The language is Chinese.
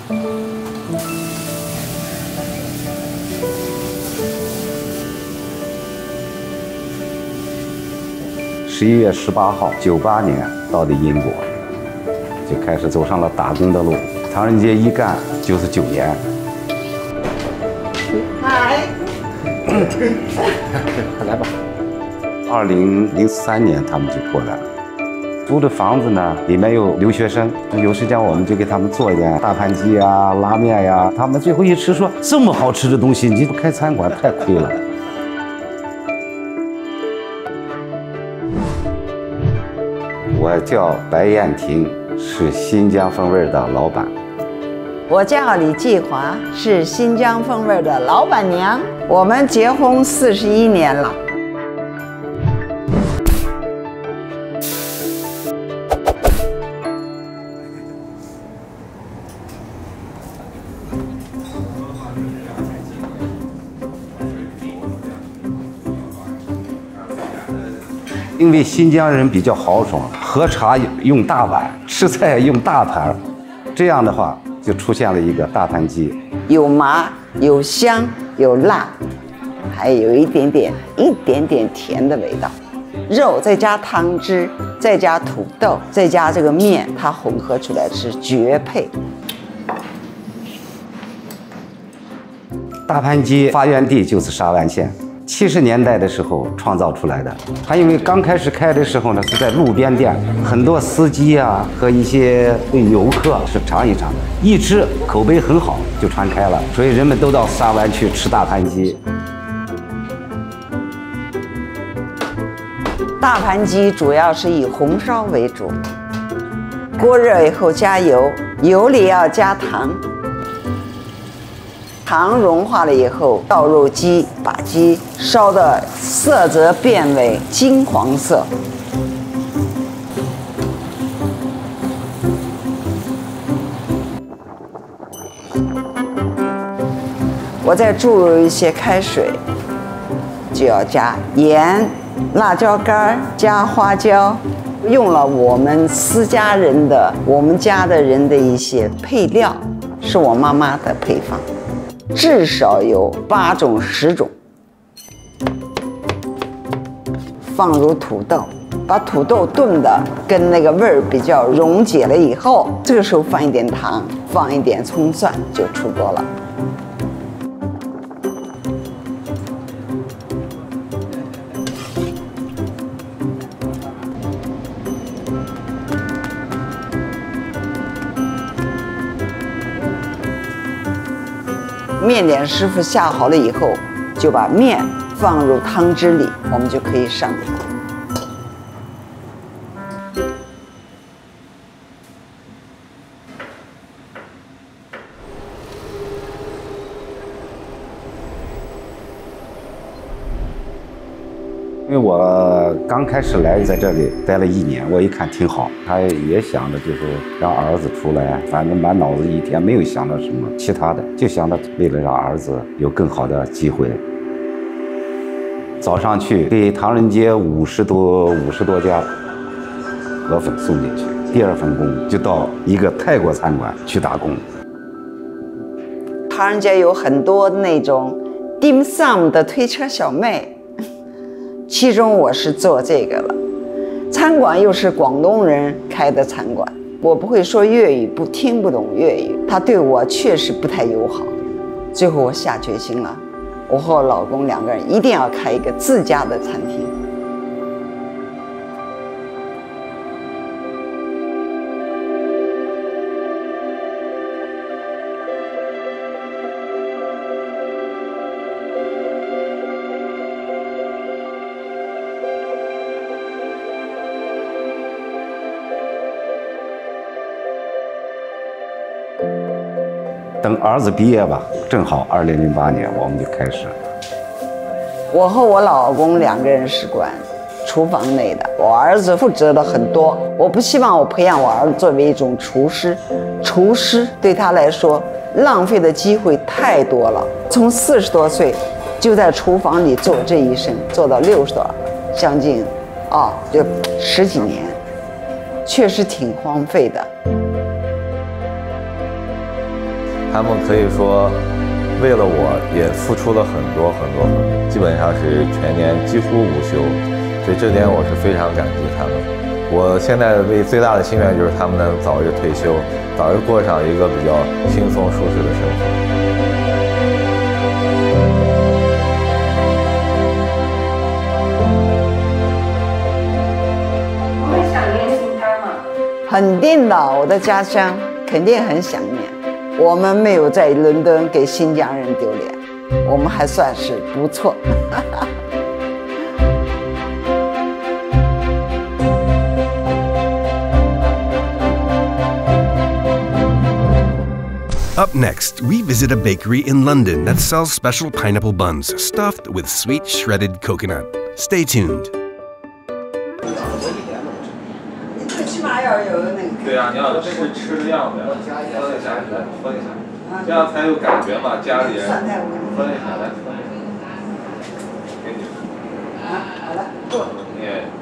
11月18号，98年到的英国，就开始走上了打工的路。唐人街一干就是9年。 嗨， 来吧。2003年他们就过来了，租的房子呢，里面有留学生，有时间我们就给他们做一点大盘鸡啊、拉面呀。他们最后一吃说，这么好吃的东西，你不开餐馆太亏了。我叫白燕婷，是新疆风味的老板。 我叫李继华，是新疆风味的老板娘。我们结婚41年了。 因为新疆人比较豪爽，喝茶用大碗，吃菜用大盘，这样的话就出现了一个大盘鸡， 有麻，有香，有辣，还有一点点甜的味道。肉再加汤汁，再加土豆，再加这个面，它混合出来是绝配。 大盘鸡发源地就是沙湾县。70年代的时候创造出来的，它因为刚开始开的时候呢是在路边店，很多司机啊和一些游客是尝一尝，一吃口碑很好就传开了，所以人们都到沙湾去吃大盘鸡。 大盘鸡主要是以红烧为主，锅热以后加油，油里要加糖。糖融化了以后，倒入鸡，把鸡烧的色泽变为金黄色。我再注入一些开水，就要加盐、辣椒干，加花椒，用了我们家的人的一些配料，是我妈妈的配方。至少有8种10种，放入土豆，把土豆炖的跟那个味儿比较溶解了以后，这个时候放一点糖，放一点葱蒜就出锅了。面点师傅下好了以后，就把面放入汤汁里，我们就可以上锅。 因为我刚开始来在这里待了1年，我一看挺好，他也想着就是让儿子出来，反正满脑子一天没有想到什么其他的，就想着为了让儿子有更好的机会。早上去给唐人街50多家河粉送进去，第2份工就到一个泰国餐馆去打工。 唐人街有很多那种 dim sum 的推车小妹。其中我是做这个了，餐馆又是广东人开的餐馆，我不会说粤语，听不懂粤语，他对我确实不太友好。最后我下决心了，我和我老公2个人一定要开一个自家的餐厅。 等儿子毕业吧，正好2008年我们就开始。 我和我老公2个人是管厨房内的，我儿子负责的很多。我不希望我培养我儿子作为一种厨师，厨师对他来说浪费的机会太多了。从40多岁就在厨房里做这一生，做到60多，将近就10几年，确实挺荒废的。 他们可以说为了我也付出了很多，基本上是全年几乎无休，所以这点我是非常感激他们。我现在最大的心愿就是他们能早日退休，早日过上一个比较轻松舒适的生活。 你会想念新疆吗？ 肯定的，我的家乡肯定很想念。我们没有在伦敦给新疆人丢脸，我们还算是不错。 Up next, we visit a bakery in London that sells special pineapple buns stuffed with sweet shredded coconut. Stay tuned. 起码要有那个。 对啊，你要吃的样子，分一下，来分一下，这样才有感觉嘛。家里人分一下，来分一下，给你。 好了， 你也。